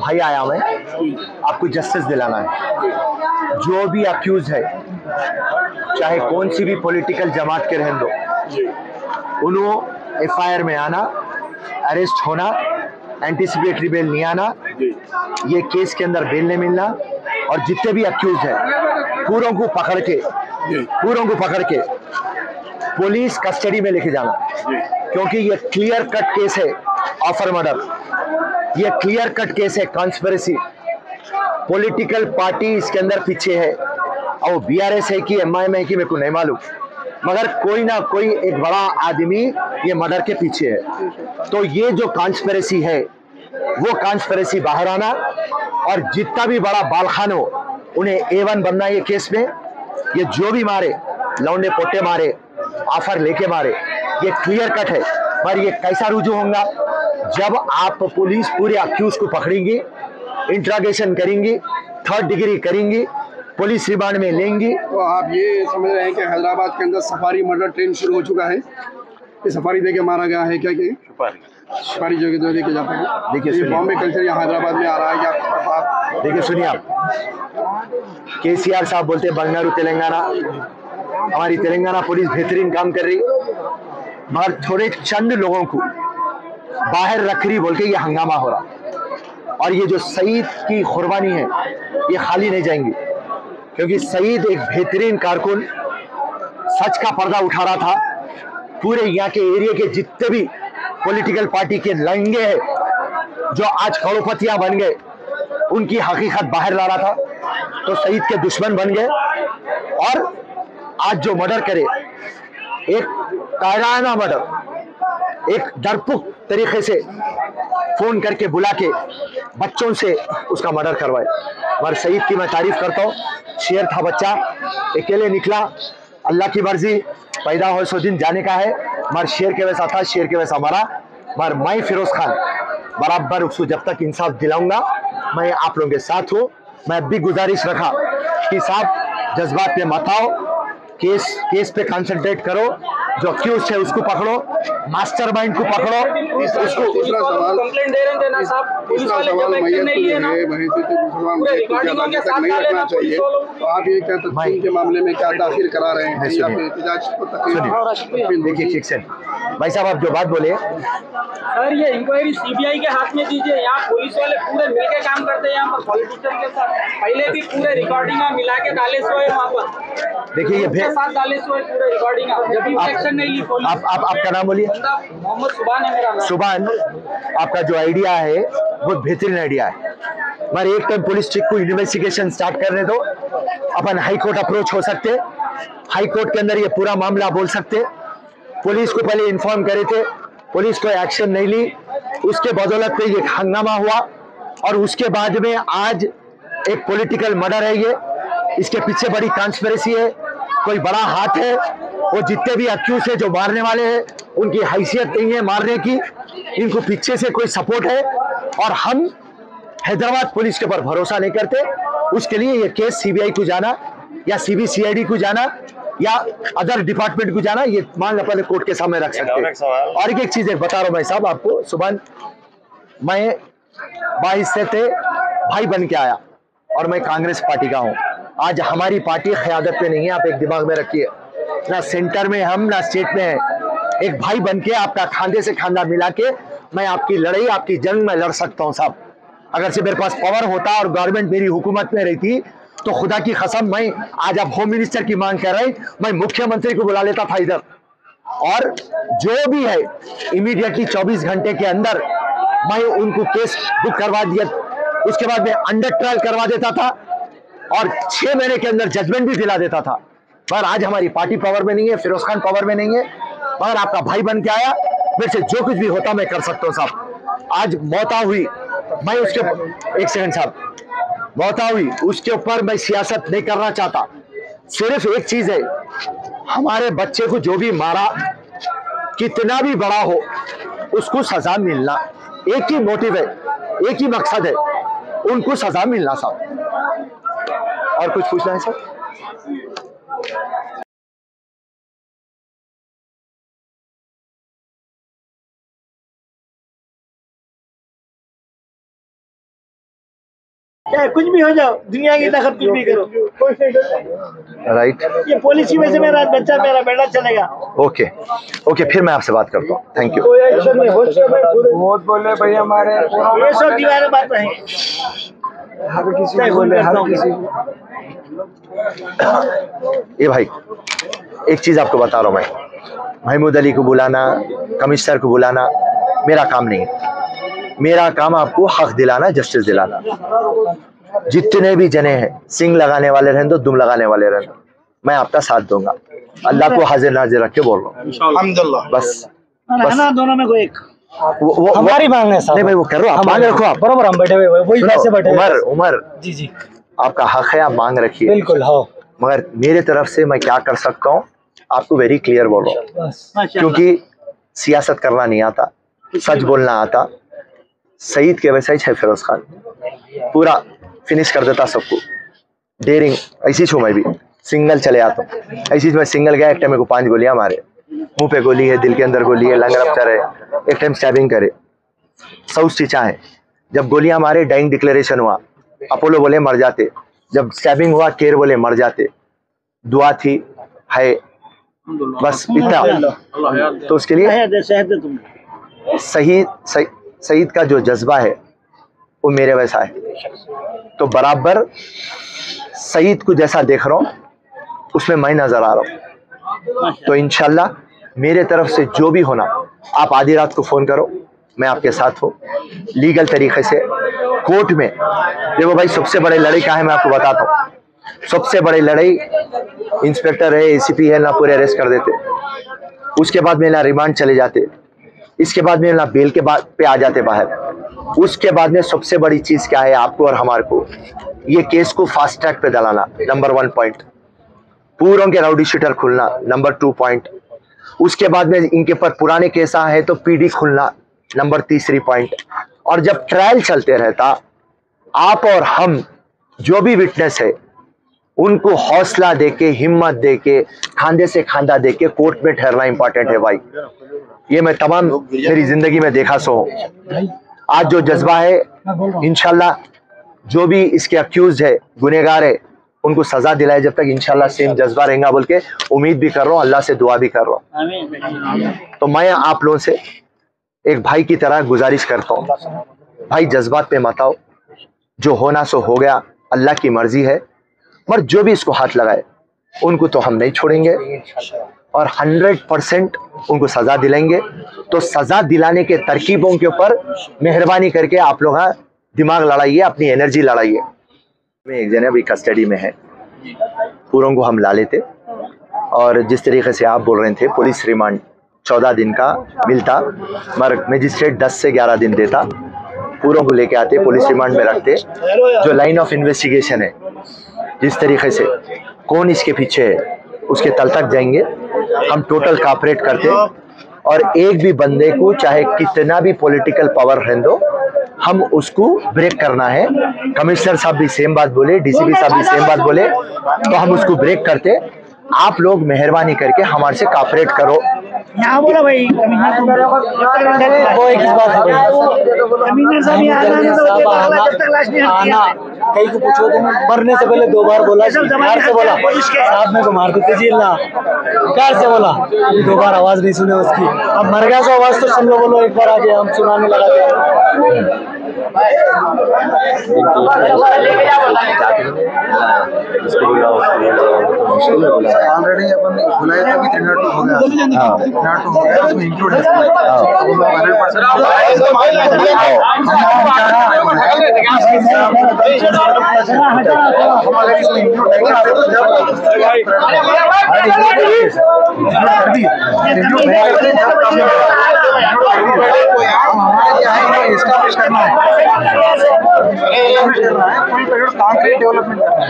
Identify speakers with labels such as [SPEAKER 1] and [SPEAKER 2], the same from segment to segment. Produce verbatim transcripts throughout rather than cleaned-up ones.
[SPEAKER 1] भाई आया मैं आपको जस्टिस दिलाना है। जो भी अक्यूज है, चाहे कौन सी भी पॉलिटिकल जमात के रहने दो, उन्होंने एफ आई आर में आना, अरेस्ट होना, एंटीसिपेटरी बेल नहीं आना, ये केस के अंदर बेल नहीं मिलना, और जितने भी अक्यूज है पूरों को पकड़ के पूरों को पकड़ के पुलिस कस्टडी में लेके जाना, क्योंकि ये क्लियर कट केस है ऑफर मर्डर, ये क्लियर कट केस है कॉन्स्पिरेसी। पॉलिटिकल पार्टी इसके अंदर पीछे है, और बी आर एस है कि एम आई एम है कि मेरे को नहीं मालूम, मगर कोई ना कोई एक बड़ा आदमी ये मर्डर के पीछे है। तो ये जो कॉन्स्पिरेसी है वो कॉन्स्पिरेसी बाहर आना, और जितना भी बड़ा बालखान हो उन्हें ए वन बनना ये केस में। ये जो भी मारे, लौंडे पोटे मारे, ऑफर लेके मारे, ये क्लियर कट है। पर ये कैसा रुजू होगा जब आप पुलिस पूरे अक्यूज को पकड़ेंगी, इंट्रोगेशन करेंगी, थर्ड डिग्री करेंगी, पुलिस रिमांड में लेंगी।
[SPEAKER 2] तो आप ये समझ रहे हैं कि हैदराबाद के अंदर सफारी मर्डर ट्रेंड शुरू हो चुका है? ये सफारी देके मारा गया है क्या? कि सफारी जो जो देके जाते हैं, देखिए बॉम्बे कल्चर यहाँ हैदराबाद में आ रहा है क्या? आप
[SPEAKER 1] देखिए सुनिए, आप के सी आर साहब बोलते हैं बंगारू तेलंगाना, हमारी तेलंगाना पुलिस बेहतरीन काम कर रही, मगर थोड़े चंद लोगों को बाहर रख रही बोल के ये हंगामा हो रहा। और ये जो सईद की कुर्बानी है ये खाली नहीं जाएंगी, क्योंकि सईद एक बेहतरीन कारकुन, सच का पर्दा उठा रहा था। पूरे यहाँ के एरिया के जितने भी पॉलिटिकल पार्टी के लंगे हैं जो आज करोड़पतियां बन गए, उनकी हकीकत बाहर ला रहा था। तो सईद के दुश्मन बन गए, और आज जो मर्डर करे, एक कायराना मर्डर, एक डरपोक तरीके से फोन करके बुला के बच्चों से उसका मर्डर करवाए। मगर सईद की मैं तारीफ करता हूँ, शेर था बच्चा, अकेले निकला, अल्लाह की मर्जी, पैदा हो सौ दिन जाने का है, मगर शेर के वैसा था, शेर के वैसा मरा। मगर मैं फिरोज खान बराबर उसको जब तक इंसाफ दिलाऊंगा, मैं आप लोगों के साथ हूँ। मैं भी गुजारिश रखा कि साहब जज्बात पे मत आओ, केस केस पे कंसंट्रेट करो, जो अक्यूज है उसको पकड़ो, मास्टरमाइंड को पकड़ो।
[SPEAKER 2] उसको दूसरा सवाल
[SPEAKER 3] कंप्लेंट दे रहे थे ना साहब, पुलिस वाले
[SPEAKER 2] सवाल
[SPEAKER 3] जब एक्शन नहीं लिए ना,
[SPEAKER 2] वहीं से तो मुसलमान
[SPEAKER 3] रिकॉर्डिंगों के साथ
[SPEAKER 2] नहीं रखना चाहिए। तो आप ये क्या तस्लीम के मामले में क्या दाखिल करा रहे हैं या फिर एहतजाज को तकलीफ?
[SPEAKER 1] देखिए ठीक से भाई साहब, आप जो बात बोले
[SPEAKER 3] सर, ये इंक्वायरी सी बी आई के हाथ में दीजिए। यहाँ पुलिस वाले पूरे मिलके काम करते हैं, यहाँ पर पॉलिटिशियन के साथ पहले भी पूरे रिकॉर्डिंग मिला के डाले सोए वहाँ पर।
[SPEAKER 1] देखिए ये
[SPEAKER 3] साथ डाले सोए पूरे रिकॉर्डिंग, जब भी एक्शन नहीं ली पुलिस।
[SPEAKER 1] आप आप आपका नाम बोलिए।
[SPEAKER 3] मोहम्मद सुभान है मेरा नाम।
[SPEAKER 1] सुभान, आपका जो आइडिया है बहुत बेहतरीन आइडिया है, मगर एक टाइम पुलिस चीफ को इन्वेस्टिगेशन स्टार्ट करने दो, अपन हाई कोर्ट अप्रोच हो सकते, हाई कोर्ट के अंदर ये पूरा मामला बोल सकते। पुलिस को पहले इन्फॉर्म करे थे, पुलिस कोई एक्शन नहीं ली, उसके बदौलत पे ये हंगामा हुआ, और उसके बाद में आज एक पॉलिटिकल मर्डर है। ये इसके पीछे बड़ी कॉन्स्पिरेसी है, कोई बड़ा हाथ है। वो जितने भी अक्यूज है जो मारने वाले हैं, उनकी हैसियत नहीं है मारने की, इनको पीछे से कोई सपोर्ट है, और हम हैदराबाद पुलिस के ऊपर भरोसा नहीं करते। उसके लिए ये केस सी बी आई को जाना, या C B C I D को जाना, या अदर डिपार्टमेंट को जाना, ये मांग अपने कोर्ट के सामने रख सकते हैं। और एक एक चीज एक बता रहा हूं मैं साहब आपको, सुबह मैं बाईस से थे भाई बन के आया, और मैं कांग्रेस पार्टी का हूं। आज हमारी पार्टी क़यादत पे नहीं है, आप एक दिमाग में रखिए, ना सेंटर में हम ना स्टेट में है। एक भाई बन के आपका खांधे से खांधा मिला के मैं आपकी लड़ाई, आपकी जंग में लड़ सकता हूं साहब। अगर से मेरे पास पावर होता और गवर्नमेंट मेरी हुकूमत में रहती, तो खुदा की कसम, मैं आज आप होम मिनिस्टर की मांग कर रहे, मैं मुख्यमंत्री को बुला लेता था इधर, और जो भी है इमीडिएटली चौबीस घंटे के अंदर मैं उनको केस बुक करवा दिया, उसके बाद मैं अंडर ट्रायल करवा देता था, और छह महीने के अंदर जजमेंट भी दिला देता था। पर आज हमारी पार्टी पावर में नहीं है, फिरोज खान पावर में नहीं है, मगर आपका भाई बन के आया, मेरे से जो कुछ भी होता मैं कर सकता हूँ साहब। आज मौता हुई, मैं उसके एक सेकंड साहब, मौता हुई, उसके ऊपर मैं सियासत नहीं करना चाहता। सिर्फ एक चीज है, हमारे बच्चे को जो भी मारा, कितना भी बड़ा हो, उसको सजा मिलना, एक ही मोटिव है, एक ही मकसद है, उनको सजा मिलना साहब। और कुछ पूछना है सर?
[SPEAKER 4] चाहे कुछ भी हो जाओ, दुनिया की ताकत कुछ भी करो,
[SPEAKER 1] राइट।
[SPEAKER 4] ये पुलिस की वजह से मेरा बच्चा मेरा बेटा चलेगा।
[SPEAKER 1] ओके ओके, फिर मैं आपसे बात करता हूँ। Thank you.
[SPEAKER 5] बहुत बोले भाई हमारे,
[SPEAKER 4] ये सब दीवारें बात रहेंगे,
[SPEAKER 5] हर किसी को बोले, हर किसी को।
[SPEAKER 1] ये भाई एक चीज आपको बता रहा हूँ, मैं महमूद अली को बुलाना, कमिश्नर को बुलाना मेरा काम नहीं है। मेरा काम आपको हक दिलाना, जस्टिस दिलाना। जितने भी जने हैं, सिंग लगाने वाले रहने दो, दुम लगाने वाले रहने दो, मैं आपका साथ दूंगा। अल्लाह को हाजिर नाजिर रख के बोल रहा हूँ, बस बस
[SPEAKER 4] दोनों में को एक
[SPEAKER 1] वो, वो,
[SPEAKER 5] हमारी मांग है साहब।
[SPEAKER 1] नहीं भाई, वो कर रहा हूँ, मांग रखो आप।
[SPEAKER 5] बरोबर हम बैठे हुए वही कैसे बैठे हुए।
[SPEAKER 1] उमर उमर
[SPEAKER 5] जी जी
[SPEAKER 1] आपका हक है, आप मांग रखिए।
[SPEAKER 5] बिल्कुल। हाँ
[SPEAKER 1] मगर मेरे तरफ से मैं क्या कर सकता हूँ आपको वेरी क्लियर बोल रहा हूँ, क्योंकि सियासत करना नहीं आता, सच बोलना आता। सईद के वैसा ही है फिरोज खान, पूरा फिनिश कर देता सबको। डेयरिंग ऐसी छू, मैं भी सिंगल चले आता हूँ। ऐसी मैं सिंगल गया, एक टाइम को पांच गोलियां मारे, मुंह पे गोली है, दिल के अंदर गोली है, लंग रफ्तार है, एक टाइम स्टैबिंग करे, सौ स्टिचा है। जब गोलियां मारे डाइंग डिक्लेरेशन हुआ, अपोलो बोले मर जाते, जब स्टैबिंग हुआ केयर बोले मर जाते। दुआ थी है, बस इतना। तो उसके लिए सही सईद का जो जज्बा है वो मेरे वैसा है, तो बराबर सईद को जैसा देख रहा हूँ उसमें मैं नजर आ रहा हूँ। तो इंशाल्लाह मेरे तरफ से जो भी होना, आप आधी रात को फोन करो, मैं आपके साथ हूँ लीगल तरीके से कोर्ट में। देखो भाई, सबसे बड़ी लड़ाई क्या है मैं आपको बताता हूँ। सबसे बड़ी लड़ाई इंस्पेक्टर है, एसीपी है ना, पूरे अरेस्ट कर देते, उसके बाद में ना रिमांड चले जाते, इसके बाद में ना बेल के बाद पे आ जाते बाहर। उसके बाद में सबसे बड़ी चीज क्या है आपको और हमारे को, ये केस को फास्ट ट्रैक पे दलाना, नंबर वन पॉइंट। पूरों के राउडी शीटर खुलना, नंबर टू पॉइंट। उसके बाद में इनके ऊपर पुराने केस है तो पीडी खुलना, नंबर तीसरी पॉइंट। और जब ट्रायल चलते रहता, आप और हम जो भी विटनेस है उनको हौसला देके, हिम्मत देके, खांधे से खांधा देके कोर्ट में ठहरना इंपॉर्टेंट है भाई। ये मैं तमाम मेरी जिंदगी में देखा सो हूं। आज जो जज्बा है, इंशाल्लाह जो भी इसके अक्यूज है, गुनेगार है, उनको सजा दिलाए, जब तक इंशाल्लाह सेम जज्बा रहेगा बोल के उम्मीद भी कर रहा हूँ, अल्लाह से दुआ भी कर रहा हूँ। तो मैं आप लोगों से एक भाई की तरह गुजारिश करता हूँ, भाई जज्बात पे मत आओ, जो होना सो हो गया, अल्लाह की मर्जी है। पर जो भी इसको हाथ लगाए उनको तो हम नहीं छोड़ेंगे और हंड्रेड परसेंट उनको सजा दिलाएंगे। तो सजा दिलाने के तरकीबों के ऊपर मेहरबानी करके आप लोग दिमाग लड़ाइए, अपनी एनर्जी लड़ाइए। में एक जने अभी कस्टडी में है, पूरों को हम ला लेते, और जिस तरीके से आप बोल रहे थे पुलिस रिमांड चौदह दिन का मिलता, मगर मजिस्ट्रेट दस से ग्यारह दिन देता, पूरों को लेके आते, पुलिस रिमांड में रखते। जो लाइन ऑफ इन्वेस्टिगेशन है, जिस तरीके से कौन इसके पीछे है, उसके तल तक जाएंगे, हम टोटल कॉपरेट करते। और एक भी बंदे को चाहे कितना भी पॉलिटिकल पावर रहने दो, हम उसको ब्रेक करना है। कमिश्नर साहब भी सेम बात बोले, डीसीपी साहब भी सेम बात बोले, तो हम उसको ब्रेक करते। आप लोग मेहरबानी करके हमारे से कॉपरेट करो।
[SPEAKER 4] यहाँ बोला भाई
[SPEAKER 5] वो एक इस बात है आना, कहीं को पूछो तुम, मरने से पहले दो बार बोला, प्यार से बोला साहब मेरे को मार देते जी ना, प्यार से बोला, दो बार आवाज नहीं सुने उसकी। अब मर गया तो आवाज तो सुन लो, बोलो एक बार आगे हम सुनाने लगा।
[SPEAKER 6] ऑलरेडी अपन बुलाया था कि थ्री नॉट टू हो गया, थ्री नॉट टू हो गया, उसमें इंक्लूड है हंड्रेड परसेंट। हम अगर इसमें इंक्लूड नहीं करते तो जब कर दिए इंक्लूड नहीं करते जब काम हमारे क्या है, एस्टैब्लिश करना है, एस्टैब्लिश करना है, फुल पेरियड कॉन्क्रीट डेवलपमेंट करना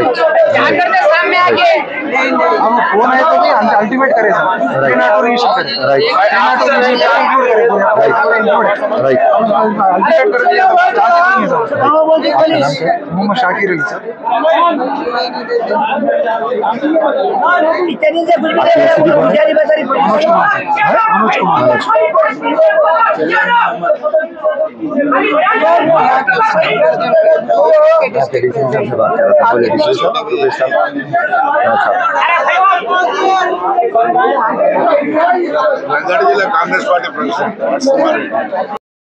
[SPEAKER 6] है। हम फोन है तो कि अल्टीमेट करें sir, three not two reissue करें, three not two reissue include करें, इंक्लूड है राइट, अल्टीमेट कर दिया चार्ज नहीं है सर। मोहम्मद शाकिर अली सर,
[SPEAKER 4] इतनी से कुछ भी नहीं, मनोज कुमार,
[SPEAKER 6] मनोज कुमार
[SPEAKER 1] आपके डीसी साहब से बात कर रहा था, बोले डीसी साहब, रुपेश साहब।
[SPEAKER 7] రంగారెడ్డి జిల్లా కాంగ్రెస్ పార్టీ ప్రెసిడెంట్